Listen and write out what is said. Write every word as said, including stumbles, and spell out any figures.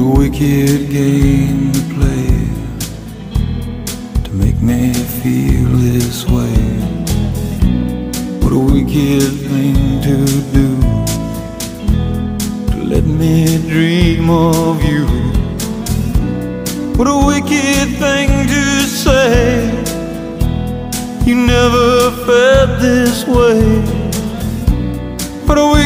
wicked game to play to make me feel this way. What a wicked thing to do, to let me dream of you. What a wicked thing to say, you never felt this way. What a